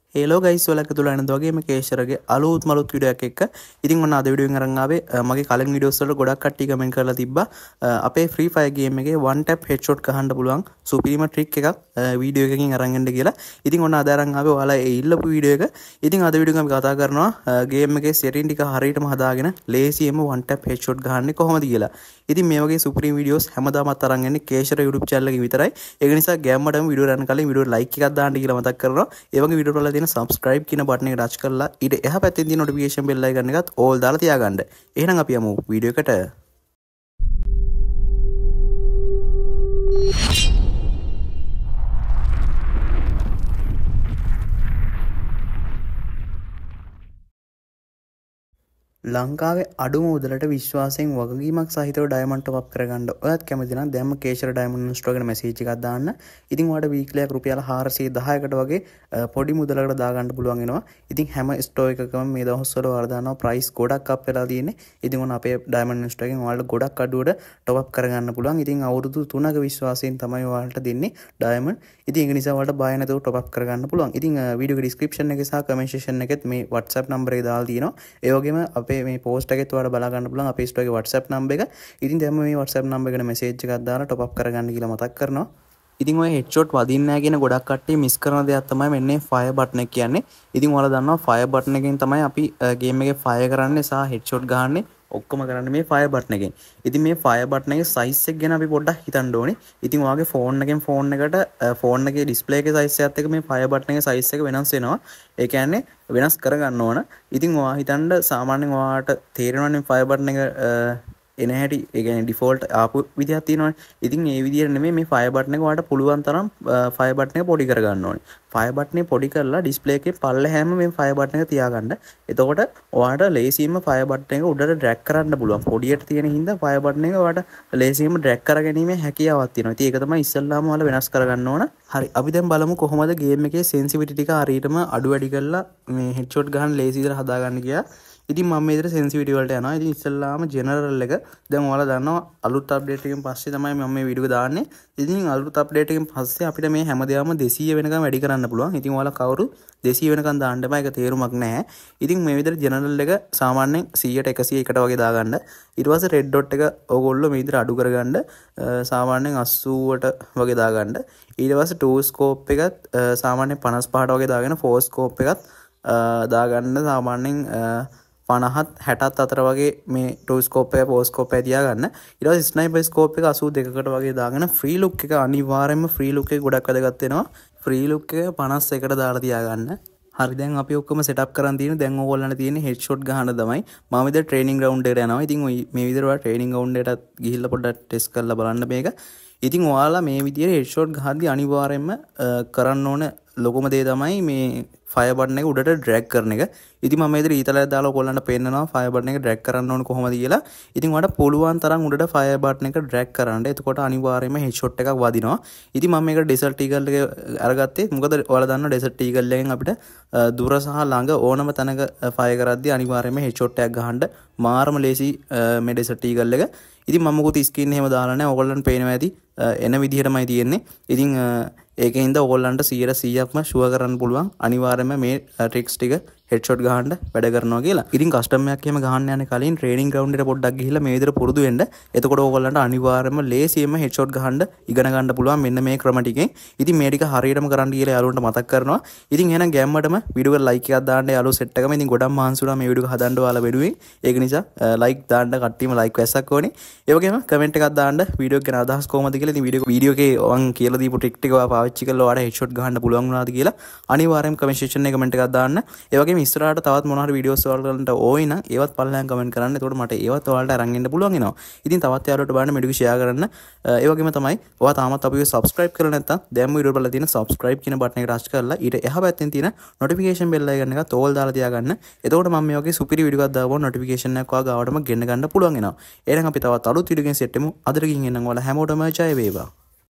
Hello guys ඔයාලා තුල යන දවගේම කේෂරගේ අලුත් මලුත් වීඩියෝ එකක් එක්ක ඉතින් ඔන්න අද වීඩියෝ එකෙන් අරන් ආවේ මගේ කලින් වීඩියෝස් වල ගොඩක් කට්ටිය කමෙන්ට් කරලා තිබ්බා අපේ ෆ්‍රී ෆයර් ගේම් එකේ one tap headshot ගහන්න පුළුවන් සුපිරිම ට්‍රික් එකක් වීඩියෝ එකකින් අරන් එන්න කියලා. ඉතින් ඔන්න අද අරන් ආවේ ඔයාලා ඒ ඉල්ලපු වීඩියෝ එක. ඉතින් අද වීඩියෝ එකෙන් අපි කතා කරනවා ගේම් එකේ සෙටින් ටික හරියටම හදාගෙන ලේසියෙන්ම one tap headshot ගහන්නේ කොහොමද කියලා. ඉතින් මේ වගේ සුපිරිම වීඩියෝස් හැමදාමත් අරන් එන්නේ කේෂර YouTube channel එකේ විතරයි. ඒක නිසා ගෑම්මටම වීඩියෝ රන් කලින් වීඩියෝ ලයික් එකක් දාන්න කියලා මතක් කරනවා. ඒ වගේ වීඩියෝ වල තියෙන subscribe කියන බටන් එක ටච් කරලා ඊට එහා පැත්තේ තියෙන notification bell icon එකත් all දාලා තියාගන්න. එහෙනම් අපි යමු වීඩියෝ එකට. ලංකාවේ අඩුම මුදලට විශ්වාසයෙන් වගකීමක් සහිතව ඩයමන්ඩ් ටොප් අප් කරගන්න. ඔයත් කැමති නම් දැම්ම කේෂර ඩයමන්ඩ් ඉන්ස්ටෝ කරන මැසේජ් එකක් දාන්න. ඉතින් ඔයාලට වීක්ලි රුපියල් 410කට වගේ පොඩි මුදලකට දාගන්න පුළුවන් වෙනවා. ඉතින් හැම ස්ටෝ එකකම මේ දවස්වල ඔයාලා දානවා ප්‍රයිස් ගොඩක් අප් වෙලා තියෙන්නේ. ඉතින් ඔන්න අපේ ඩයමන්ඩ් ඉන්ස්ටෝ එකෙන් ඔයාලට ගොඩක් අඩුවට ටොප් අප් කරගන්න පුළුවන්. ඉතින් අවුරුදු 3ක විශ්වාසයෙන් තමයි ඔයාලට දෙන්නේ ඩයමන්ඩ්. ඉතින් ඒක නිසා ඔයාලට බය නැතුව ටොප් අප් කරගන්න පුළුවන්. ඉතින් වීඩියෝ ඩිස්ක්‍රිප්ෂන් එකේ සහ කමෙන්ට් සෙක්ෂන් එකෙත් මේ WhatsApp නම්බර් එක දාලා තියෙනවා. ඒ වගේම අපේ මේ පෝස්ට් එකෙත් ඔයාලට බලා ගන්න පුළුවන් අපේ ස්ටෝ එකේ WhatsApp නම්බර එක. ඉතින් දැන් මේ WhatsApp නම්බර එකට මැසේජ් එකක් දාලා ටොප් අප් කරගන්න කියලා මතක් කරනවා. ඉතින් ඔය හෙඩ්ෂොට් වදින්නේ නැහැ කියන ගොඩක් කට්ටිය මිස් කරන දෙයක් තමයි මෙන්නේ ෆයර් බටන් එක කියන්නේ. ඉතින් ඔයාලා දන්නවා ෆයර් බටන් එකෙන් තමයි අපි ගේම් එකේ ෆයර් කරන්නේ සහ හෙඩ්ෂොට් ගහන්නේ ඔක්කොම කරන්නේ මේ ෆයර් බටන් එකෙන්. ඉතින් මේ ෆයර් බටන් එකේ සයිස් එක ගැන අපි පොඩ්ඩක් හිතන්න ඕනේ. ඉතින් ඔයාගේ ෆෝන් එකෙන් ෆෝන් එකට ෆෝන් එකේ ඩිස්ප්ලේ එකේ සයිස් එකත් එක්ක මේ ෆයර් බටන් එකේ සයිස් එක වෙනස් වෙනවා. ඒ කියන්නේ වෙනස් කරගන්න ඕන. ඉතින් ඔයා හිතන්න සාමාන්‍යයෙන් ඔයාට තේරෙනවනේ ෆයර් බටන් එක එන හැටි ඒ කියන්නේ ඩිෆෝල්ට් ආපු විදිහක් තියෙනවනේ. ඉතින් ඒ විදිහට නෙමෙයි මේ ෆයර් බටන් එක ඔයාලට පුළුවන් තරම් ෆයර් බටන් එක පොඩි කරගන්න ඕනේ. ෆයර් බටන් එක පොඩි කරලා ඩිස්ප්ලේ එකේ පල්ලෙහාම මේ ෆයර් බටන් එක තියාගන්න. එතකොට ඔයාලට ලේසියෙන්ම ෆයර් බටන් එක උඩට ඩ්‍රැග් කරන්න පුළුවන්. පොඩියට තියෙන හින්දා ෆයර් බටන් එක ඔයාලට ලේසියෙන්ම ඩ්‍රැග් කරගැනීමේ හැකියාවක් තියෙනවා. ඉතින් ඒක තමයි ඉස්සෙල්ලාම ඔයාලා වෙනස් කරගන්න ඕන. හරි අපි දැන් බලමු කොහොමද ගේම් එකේ සෙන්සිටිවිටි ටික හරියටම අඩු වැඩි කරලා මේ හෙඩ්ෂොට් ගහන්න ලේසි විදිහට හදාගන්න කියලා. ඉතින් මම මේ විදිහට සෙන්සිටිවිටි වලට යනවා. ඉතින් ඉස්සෙල්ලාම ජෙනරල් එක දැන් ඔයාලා දන්නවා අලුත් අප්ඩේට් එකෙන් පස්සේ තමයි මම මේ වීඩියෝ එක දාන්නේ. ඉතින් අලුත් අප්ඩේට් එකෙන් පස්සේ අපිට මේ හැමදේම 200 වෙනකම් වැඩි කරන්න පුළුවන්. ඉතින් ඔයාලා කවුරු 200 වෙනකම් දාන්න බෑ. ඒක තේරුමක් නැහැ. ඉතින් මේ විදිහට ජෙනරල් එක සාමාන්‍යයෙන් 100ට 101ට වගේ දාගන්න. ඊට පස්සේ රෙඩ් ඩොට් එක ඕගොල්ලෝ මේ විදිහට අඩු කරගන්න සාමාන්‍යයෙන් 80ට වගේ දාගන්න. ඊට පස්සේ 2 ස්කෝප් එකත් සාමාන්‍යයෙන් 55ට වගේ දාගෙන 4 ස්කෝප් එකත් දාගන්න සාමාන්‍යයෙන් 50ත් 60ත් අතර වගේ මේ 2 ස්කෝප් එක 4 ස්කෝප් එක තියාගන්න. ඊට පස්සේ ස්නයිපර් ස්කෝප් එක 82කට වගේ දාගෙන ෆ්‍රී ලුක් එක අනිවාර්යයෙන්ම ෆ්‍රී ලුක් එක ගොඩක් වැදගත් වෙනවා. ෆ්‍රී ලුක් එක 51කට දාලා තියාගන්න. හරි දැන් අපි ඔක්කොම සෙටප් කරන් තියෙන දැන් ඕගොල්ලන්ට තියෙන්නේ හෙඩ්ෂොට් ගහන්න තමයි. මම විතර ට්‍රේනින් ග්‍රවුන්ඩ් එකට යනවා. ඉතින් මේ විදිහට ඔයාලා ට්‍රේනින් ග්‍රවුන්ඩ් එකට ගිහිල්ලා පොඩ්ඩක් ටෙස්ට් කරලා බලන්න මේක. ඉතින් ඔයාලා මේ විදිහට හෙඩ්ෂොට් ගහද්දී අනිවාර්යයෙන්ම කරන්න ඕන ලොකුම දේ තමයි මේ ෆයර් බටන් එක උඩට ඩ්‍රැග් කරන එක. ඉතින් මම මේකට ඊතලයක් දාලා ඔයගොල්ලන්ට පෙන්නනවා ෆයර් බටන් එක ඩ්‍රැග් කරන්න ඕන කොහොමද කියලා. ඉතින් ඔයාලට පුළුවන් තරම් උඩට ෆයර් බටන් එක ඩ්‍රැග් කරන්න. එතකොට අනිවාර්යයෙන්ම හෙඩ්ෂොට් එකක් වදිනවා. ඉතින් මම මේකට ඩෙසර්ට් ඊගල් එක අරගත්තේ. මොකද ඔයාලා දන්නවා ඩෙසර්ට් ඊගල් එකෙන් අපිට දුර සහ ළඟ ඕනම තැනක ෆයර් කරද්දී අනිවාර්යයෙන්ම හෙඩ්ෂොට් එකක් ගහන්න මාරම ලේසි මේ ඩෙසර්ට් ඊගල් එක. ඉතින් මම මොකද ස්ක්‍රීන් එහෙම දාලා නැහැ. ඔයගොල්ලන්ට පේනවා ඇති එන විදිහටමයි තියෙන්නේ. ඉතින් ඒකෙන්ද ඔයගොල්ලන්ට 100%ක්ම ෂුවර් කරන්න පුළුවන් අනිවාර්යයෙන්ම මේ ට්‍රික්ස් ටික හෙඩ්ෂොට් ගහන්න වැඩ කරනවා කියලා. ඉතින් කස්ටම් එකක් එහෙම ගහන්න යන කලින් ට්‍රේනින් ග්‍රවුන්ඩ් එකට පොඩ්ඩක් ගිහිල්ලා මේ විදිහට පුරුදු වෙන්න. එතකොට ඔයගොල්ලන්ට අනිවාර්යයෙන්ම ලේසියෙන්ම හෙඩ්ෂොට් ගහන්න ඉගෙන ගන්න පුළුවන් මෙන්න මේ ක්‍රම ටිකෙන්. ඉතින් මේ ටික හරියටම කරන්න කියලා යාළුවන්ට මතක් කරනවා. ඉතින් එහෙනම් ගැම්මටම වීඩියෝ එකට ලයික් එකක් දාන්න යාළුවෝ සෙට් එකම. ඉතින් ගොඩක් මහන්සි වුණා මේ වීඩියෝ එක හදන්න ඔයාලා වෙනුවෙන්. ඒක නිසා ලයික් දාන්න කට්ටියම ලයික් වැස්සක් ඕනේ. ඒ වගේම කමෙන්ට් එකක් දාන්න වීඩියෝ එක ගැන අදහස් කොහොමද කියලා. ඉතින් වීඩියෝ එකේ මම කියලා දීපු ට්‍රික් ටික ඔයා පාවිච්චි කරලා ඔයාලට හෙඩ්ෂොට් ගහන්න පුළුවන් වුණාද කියලා අනිවාර්යයෙන්ම කමෙන්ට් සෙක්ෂන් එකේ කමෙන්ට් එකක් දාන්න. ඒ වගේම ඉස්සරහට තවත් මොනවා හරි වීඩියෝස් වලට ඕයි නම් ඒවත් පල්ලෙහාන් කමෙන්ට් කරන්න. එතකොට මට ඒවත් ඔයාලට අරන් එන්න පුළුවන් වෙනවා. ඉතින් තවත් යාළුවෝට බලන්න මේක ෂෙයා කරන්න. ඒ වගේම තමයි ඔයා තාමත් අපිව සබ්ස්ක්‍රයිබ් කරලා නැත්නම් දැන් වීඩියෝ වල තියෙන සබ්ස්ක්‍රයිබ් කියන බටන් එක ටච් කරලා ඊට එහා පැත්තෙන් තියෙන නොටිෆිකේෂන් බෙල් එකන එකත් ඕල් දාලා තියාගන්න. එතකොට මම මේ වගේ සුපිරි වීඩියෝ එකක් දාපුවම නොටිෆිකේෂන් එකක් ඔයා ගාවටම ගෙන්න ගන්න පුළුවන් වෙනවා. එහෙනම් අපි තවත් අලුත් වීඩියෝ එකකින් සෙට් වෙමු. අදට ගිහින් එන්නම් ඔයාලා හැමෝටම ජය වේවා.